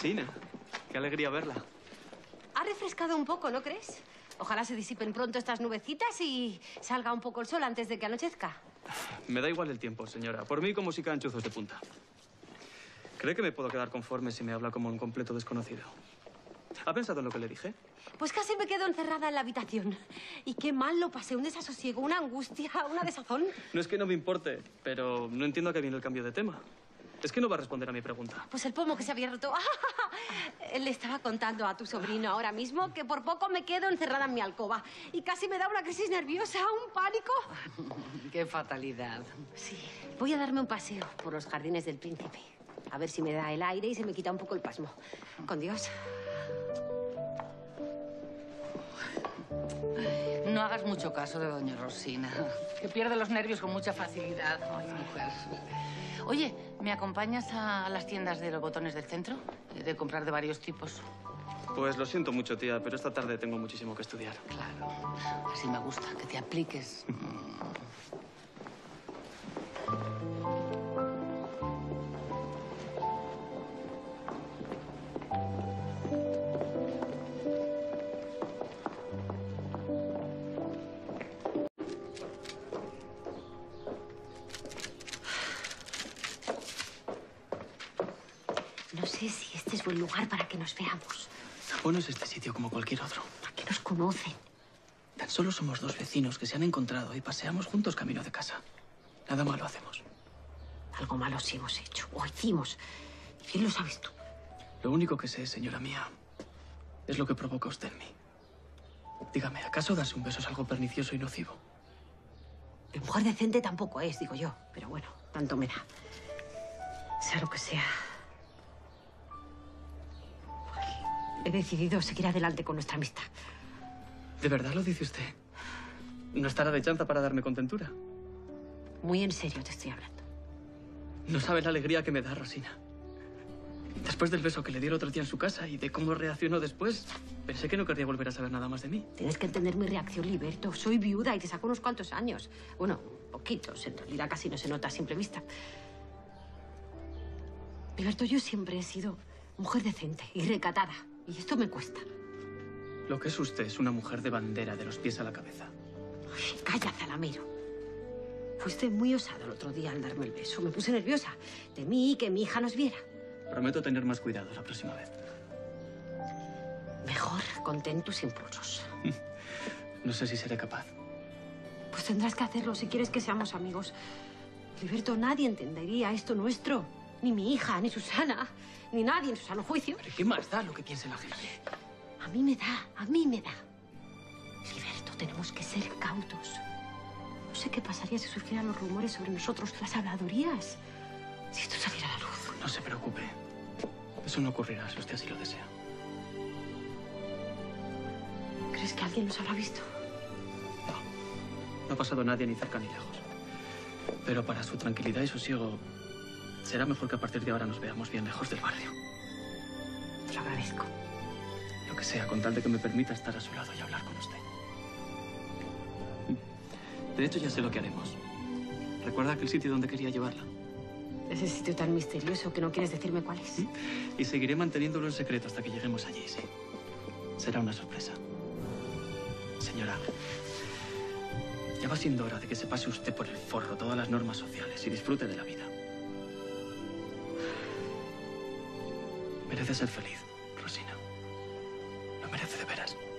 Rosina, qué alegría verla. Ha refrescado un poco, ¿no crees? Ojalá se disipen pronto estas nubecitas y salga un poco el sol antes de que anochezca. Me da igual el tiempo, señora. Por mí, como si caen chuzos de punta. ¿Cree que me puedo quedar conforme si me habla como un completo desconocido? ¿Ha pensado en lo que le dije? Pues casi me quedo encerrada en la habitación. Y qué mal lo pasé, un desasosiego, una angustia, una desazón. No es que no me importe, pero no entiendo a qué viene el cambio de tema. Es que no va a responder a mi pregunta. Pues el pomo que se había roto. Le estaba contando a tu sobrino ahora mismo que por poco me quedo encerrada en mi alcoba. Y casi me da una crisis nerviosa, un pánico. Qué fatalidad. Sí, voy a darme un paseo por los jardines del príncipe. A ver si me da el aire y se me quita un poco el pasmo. Con Dios. No hagas mucho caso de doña Rosina, que pierde los nervios con mucha facilidad. Ay, mujer. Oye, ¿me acompañas a las tiendas de los botones del centro? De comprar de varios tipos. Pues lo siento mucho, tía, pero esta tarde tengo muchísimo que estudiar. Claro, así me gusta, que te apliques. No sé si este es buen lugar para que nos veamos. Bueno, es este sitio como cualquier otro. ¿A qué nos conocen? Tan solo somos dos vecinos que se han encontrado y paseamos juntos camino de casa. Nada malo hacemos. Algo malo sí hemos hecho, o hicimos. Y bien lo sabes tú. Lo único que sé, señora mía, es lo que provoca usted en mí. Dígame, ¿acaso darse un beso es algo pernicioso y nocivo? De mujer decente tampoco es, digo yo. Pero bueno, tanto me da. Sea lo que sea. He decidido seguir adelante con nuestra amistad. ¿De verdad lo dice usted? ¿No estará de chanza para darme contentura? Muy en serio te estoy hablando. No sabe la alegría que me da, Rosina. Después del beso que le di el otro día en su casa y de cómo reaccionó después, pensé que no querría volver a saber nada más de mí. Tienes que entender mi reacción, Liberto. Soy viuda y te saco unos cuantos años. Bueno, poquitos. En realidad casi no se nota a simple vista. Liberto, yo siempre he sido mujer decente y recatada. Y esto me cuesta. Lo que es usted es una mujer de bandera, de los pies a la cabeza. Ay, calla, Zalamero. Fuiste muy osada el otro día al darme el beso. Me puse nerviosa. Temí que mi hija nos viera. Prometo tener más cuidado la próxima vez. Mejor contén tus impulsos. No sé si seré capaz. Pues tendrás que hacerlo si quieres que seamos amigos. Liberto, nadie entendería esto nuestro. Ni mi hija, ni Susana, ni nadie en su sano juicio. ¿Pero qué más da lo que piense la gente? A mí me da, a mí me da. Liberto, tenemos que ser cautos. No sé qué pasaría si surgieran los rumores sobre nosotros, las habladurías. Si esto saliera a la luz. No se preocupe. Eso no ocurrirá si usted así lo desea. ¿Crees que alguien nos habrá visto? No ha pasado nadie ni cerca ni lejos. Pero para su tranquilidad y sosiego, será mejor que a partir de ahora nos veamos bien lejos del barrio. Te lo agradezco. Lo que sea, con tal de que me permita estar a su lado y hablar con usted. De hecho, ya sé lo que haremos. ¿Recuerda aquel sitio donde quería llevarla? Ese sitio tan misterioso que no quieres decirme cuál es. Y seguiré manteniéndolo en secreto hasta que lleguemos allí, sí. Será una sorpresa. Señora, ya va siendo hora de que se pase usted por el forro todas las normas sociales y disfrute de la vida. Merece ser feliz, Rosina. Lo merece de veras.